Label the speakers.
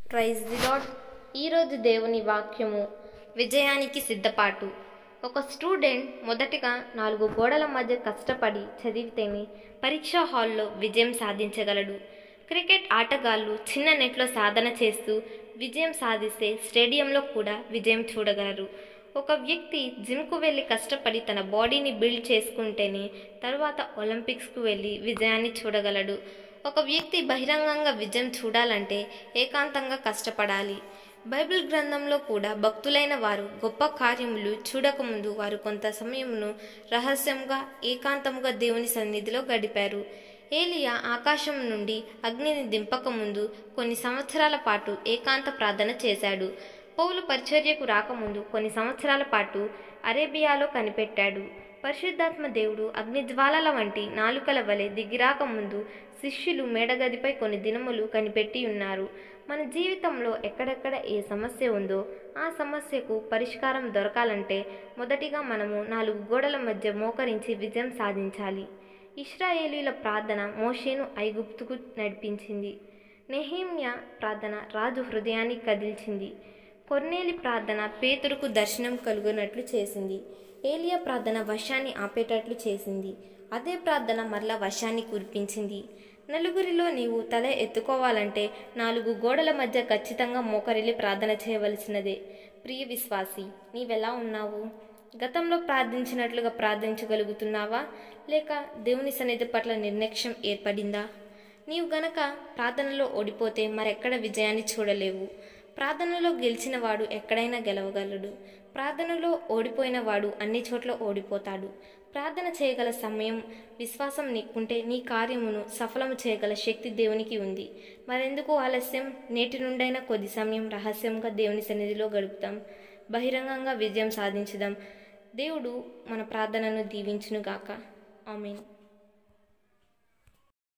Speaker 1: Praise the lord. ఈరోజు దేవుని వాక్యము విజయానికి సిద్ధపాటు. ఒక స్టూడెంట్ మొదటిగా 4 గోడల మధ్య కష్టపడి చదివితేనే పరీక్షా హాల్లో విజయం సాధించగలడు. క్రికెట్ ఆటగాళ్ళు చిన్న నెట్లో సాధన చేస్తూ విజయం సాధిస్తే స్టేడియంలో కూడా విజయం చూడగలరు. ఒక వ్యక్తి జిమ్కు వెళ్ళి కష్టపడి తన బాడీని బిల్డ్ చేసుకుంటేనే తరువాత ఒలింపిక్స్కు వెళ్ళి విజయాన్ని చూడగలడు. ఒక వ్యక్తి బహిరంగంగా విజయం చూడాలంటే ఏకాంతంగా కష్టపడాలి. బైబిల్ గ్రంథంలో కూడా భక్తులైన వారు గొప్ప కార్యములు చూడకముందు వారు కొంత సమయమును రహస్యంగా ఏకాంతముగా దేవుని సన్నిధిలో గడిపారు. ఏలియా ఆకాశం నుండి అగ్నిని దింపకముందు కొన్ని సంవత్సరాల పాటు ఏకాంత ప్రార్థన చేశాడు. పౌలు పరిచర్యకు రాకముందు కొన్ని సంవత్సరాల పాటు అరేబియాలో కనిపెట్టాడు. పరిశుద్ధాత్మ దేవుడు అగ్నిజ్వాలల వంటి నాలుకల వలె దిగిరాకముందు శిష్యులు మేడగదిపై కొన్ని దినములు కనిపెట్టి ఉన్నారు. మన జీవితంలో ఎక్కడెక్కడ ఏ సమస్య ఉందో ఆ సమస్యకు పరిష్కారం దొరకాలంటే మొదటిగా మనము 4 గోడల మధ్య మోకరించి విజయం సాధించాలి. ఇశ్రాయేలీల ప్రార్థన మోషేను ఐగుప్తుకు నడిపించింది. నెహెమ్యా ప్రార్థన రాజు హృదయాన్ని కదిల్చింది. కొర్నేలి ప్రార్థన పేతురుకు దర్శనం కలుగునట్లు చేసింది. ఏలియా ప్రార్థన వర్షాన్ని ఆపేటట్లు చేసింది. అదే ప్రార్థన మరలా వర్షాన్ని కురిపించింది. నలుగురిలో నీవు తల ఎత్తుకోవాలంటే 4 గోడల మధ్య ఖచ్చితంగా మోకరిల్లి ప్రార్థన చేయవలసినదే. ప్రియ విశ్వాసి, నీవెలా ఉన్నావు? గతంలో ప్రార్థించినట్లుగా ప్రార్థించగలుగుతున్నావా? లేక దేవుని సన్నిధి పట్ల నిర్లక్ష్యం ఏర్పడిందా? నీవు గనక ప్రార్థనలో ఓడిపోతే మరెక్కడ విజయాన్ని చూడలేవు. ప్రార్థనలో గెలిచిన వాడు ఎక్కడైనా గెలవగలడు. ప్రార్థనలో ఓడిపోయిన వాడు అన్ని చోట్ల ఓడిపోతాడు. ప్రార్థన చేయగల సమయం, విశ్వాసం నీకుంటే నీ కార్యమును సఫలము చేయగల శక్తి దేవునికి ఉంది. మరెందుకు ఆలస్యం? నేటి నుండైనా కొద్ది సమయం రహస్యంగా దేవుని సన్నిధిలో గడుపుతాం. బహిరంగంగా విజయం సాధించుదాం. దేవుడు మన ప్రార్థనను దీవించునుగాక. ఆమేన్.